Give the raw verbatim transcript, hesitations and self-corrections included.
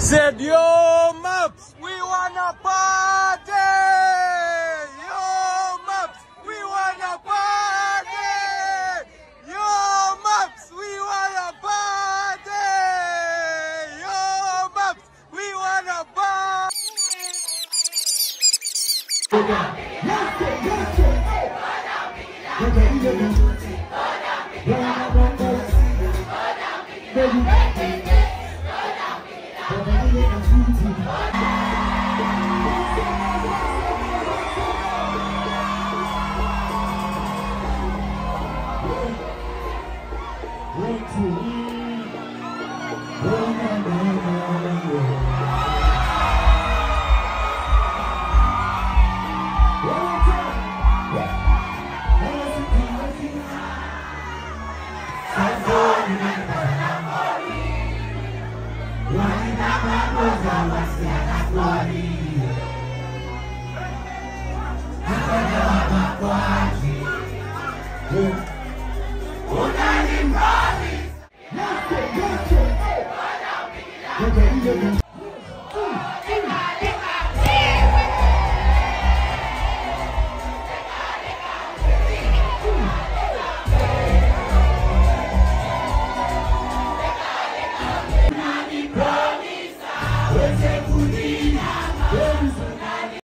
Said, yo, Maps, we wanna party! Yo, Maps, we wanna party! Yo, Maps, we wanna party! Yo, Maps, we wanna party! Yeah.